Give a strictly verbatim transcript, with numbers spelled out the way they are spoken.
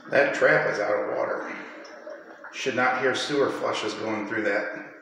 That trap is out of water. Should not hear sewer flushes going through that.